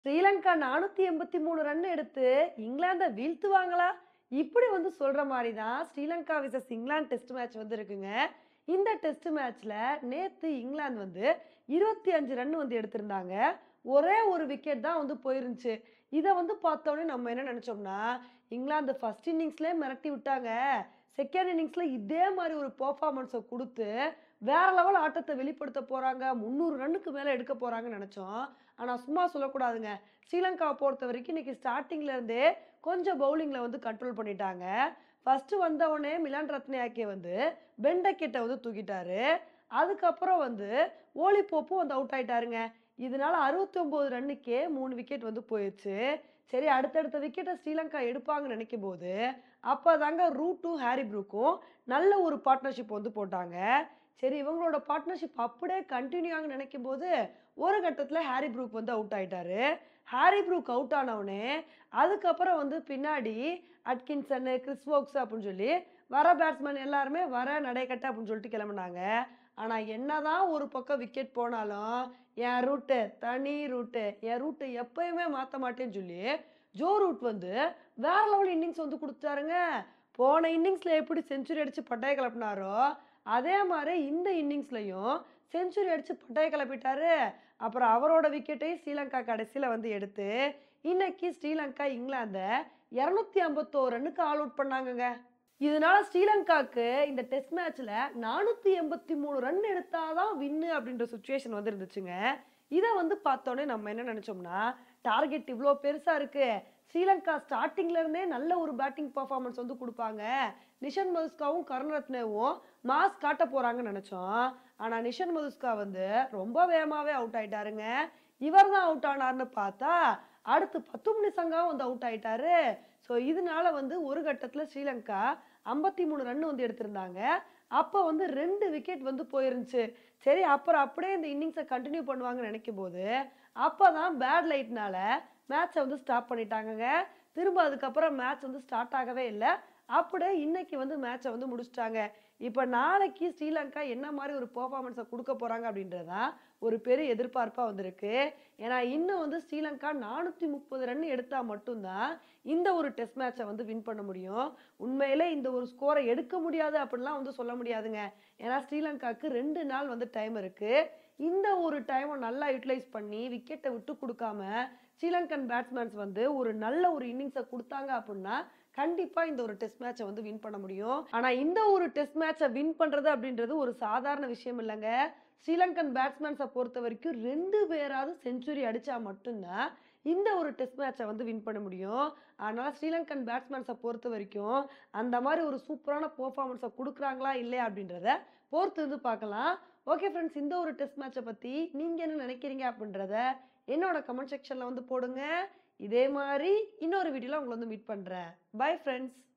Sri Lanka 483 run எடுத்து இங்கிலாந்த வீழ்த்துவாங்களா? இப்படி சொல்ற மாரி தான் Sri Lanka versus England test match இருக்குங்க. இந்த டெஸ்ட் மேட்ச்ல நேத்து இங்கிலாந்து 25 ரன் எடுத்திருந்தாங்க. ஒரே ஒரு விக்கெட் தான் போயிருந்துச்சு. இத பார்த்தோனே நம்ம என்ன நெனச்சோம்னா, இங்கிலாந்து ஃபர்ஸ்ட் இன்னிங்ஸ்லயே மிரட்டி விட்டாங்க. செகண்ட் இன்னிங்ஸ்ல இதே மாரி ஒரு பெர்ஃபார்மன்ஸ குடுத்து, வேற லெவல் ஆட்டத்த வெளிப்படுத்த போறாங்க. 300 ரன்னுக்கு மேல எடுக்க போறாங்கன்னு நெனச்சோம். ஆனா சும்மா சொல்லக்கூடாதுங்க. ஸ்ரீலங்காவ பொறுத்தவரைக்கும் இன்னைக்கு ஸ்டார்ட்டிங்ல இருந்தே கொஞ்சம் பவுலிங்ல கண்ட்ரோல் பண்ணிட்டாங்க. ஃபர்ஸ்ட் வந்தவுனே மிலான் ரத்னயாக்கே பென் டக்கெட்ட தூக்கிட்டாரு. அதுக்கப்புறம் ஓலி போப்பும் அவுட் ஆயிட்டாருங்க. இதனால 69 ரன்னுக்கே 3 விக்கெட் போயிருச்சு. சரி அடுத்தடுத்த விக்கெட்ட ஸ்ரீலங்கா எடுப்பாங்கன்னு நெனைக்கும்போது, அப்பதாங்க ரூட்டும், ஹாரி ப்ரூக்கும் நல்ல ஒரு பார்ட்னர்ஷிப் போட்டாங்க. சரி இவங்களோட பார்ட்னர்ஷிப் அப்படியே கன்டின்யூ ஆகும்னு நினைக்கும்போது, ஒரு கட்டத்தில ஹாரி ப்ரூக் அவுட் ஆயிட்டாரு. ஹாரி ப்ரூக் அவுட் ஆனவுனே, அதுக்கப்புறம் பின்னாடி அட்கின்சனு, கிறிஸ் வோக்ஸ் அப்படின்னு சொல்லி வர பேட்ஸ்மேன் எல்லாருமே வர நடைக்கட்ட அப்படின்னு சொல்லிட்டு கிளம்புனாங்க. ஆனா என்னதான் ஒரு பக்கம் விக்கெட் போனாலும், என் ரூட்டு தனி ரூட்டு. என் ரூட்ட எப்பயுமே மாத்த மாட்டேன்னு சொல்லி, ஜோ ரூட் வேற லெவல் இன்னிங்ஸ் குடுத்துட்டாருங்க. போன இன்னிங்ஸ்ல எப்படி செஞ்சுரி அடிச்சு பட்டைய கிளப்புனாரோ, அதே மாரி இந்த இன்னிங்ஸ்லயும் செஞ்சுரி அடிச்சு பட்டைய கிளப்பிட்டாரு. அப்புறம் அவரோட விக்கெட்டையும் ஸ்ரீலங்கா கடைசில எடுத்து, இன்னைக்கு ஸ்ரீலங்கா இங்கிலாந்த 251 ரன்னுக்கு ஆல் அவுட் பண்ணாங்கங்க. இதனால ஸ்ரீலங்காக்கு இந்த டெஸ்ட் மேட்ச்ல 483 ரன் எடுத்தா தான் வின்னு அப்படின்ற சிச்சுவேஷன் இருந்துச்சுங்க. இத பார்த்தோனே நம்ம என்ன நெனச்சோம்னா, டார்கெட் இவ்ளோ பெருசா இருக்கு. ஸ்ரீலங்கா ஸ்டார்ட்டிங்ல இருந்தே நல்ல ஒரு பேட்டிங் பெர்ஃபார்மன்ஸ் குடுப்பாங்க. நிஷன் மதுஸ்காவும், கருணரத்னேவும் மாஸ் காட்ட போறாங்கன்னு நெனச்சோம். ஆனா நிஷன் மதுஸ்கா ரொம்ப வேகமாவே அவுட் ஆயிட்டாருங்க. இவர் தான் அவுட் ஆனார்ன்னு பார்த்தா, அடுத்து பத்தும்னி சங்காவும் அவுட் ஆயிட்டாரு. ஸோ இதனால ஒரு கட்டத்துல ஸ்ரீலங்கா 53 ரன் எடுத்திருந்தாங்க. அப்ப 2 விக்கெட் போயிருந்துச்சு. சரி அப்புறம் அப்படியே இந்த இன்னிங்ஸ கன்டின்யூ பண்ணுவாங்கன்னு நெனைக்கும்போது, அப்பதான் பேட் லைட்னால மேட்ச ஸ்டாப் பண்ணிட்டாங்கங்க. திரும்ப அதுக்கப்புறம் மேட்ச் ஸ்டார்ட் ஆகவே இல்ல. அப்படியே இன்னைக்கு மேட்ச முடிச்சுட்டாங்க. இப்ப நாளைக்கு ஸ்ரீலங்கா என்ன மாரி ஒரு பெர்ஃபார்மன்ஸ குடுக்க போறாங்க அப்படின்றது தான் ஒரு பெரிய எதிர்பார்ப்பா இருக்கு. ஏன்னா இன்னும் ஸ்ரீலங்கா 430 ரன் எடுத்தா மட்டும் தான் இந்த ஒரு டெஸ்ட் மேட்ச வின் பண்ண முடியும். உண்மையிலே இந்த ஒரு ஸ்கோர எடுக்க முடியாது அப்படிலாம் சொல்ல முடியாதுங்க. ஏன்னா ஸ்ரீலங்காக்கு 2 நாள் டைம் இருக்கு. இந்த ஒரு டைம நல்லா யுட்டிலைஸ் பண்ணி விக்கெட்ட விட்டு குடுக்காம ஸ்ரீலங்கன் பேட்ஸ்மேன்ஸ் ஒரு நல்ல ஒரு இன்னிங்ஸ குடுத்தாங்க அப்படின்னா, கண்டிப்பா இந்த ஒரு டெஸ்ட் மேட்ச வின் பண்ண முடியும். ஆனா இந்த ஒரு டெஸ்ட் மேட்ச வின் பண்றது அப்படின்றது ஒரு சாதாரண விஷயம் இல்லங்க. ஸ்ரீலங்கன் பேட்ஸ்மேன்ஸ பொறுத்தவரைக்கும் 2 பேராவது செஞ்சுரி அடிச்சா மட்டும் தான் இந்த ஒரு டெஸ்ட் மேட்ச வின் பண்ண முடியும். அதனால ஸ்ரீலங்கன் பேட்ஸ்மேன்ஸ பொறுத்தவரைக்கும் அந்த மாரி ஒரு சூப்பரான பெர்ஃபார்மன்ஸ குடுக்குறாங்களா இல்லையா அப்படின்றத பொறுத்து பார்க்கலாம். ஓகே ஃபிரெண்ட்ஸ், இந்த ஒரு டெஸ்ட் மேட்ச பத்தி நீங்க என்ன நினைக்கிறீங்க அப்படின்றத என்னோட கமெண்ட் செக்ஷன்ல போடுங்க. இதே மாரி இன்னொரு வீடியோல உங்கள மீட் பண்றேன். Bye friends.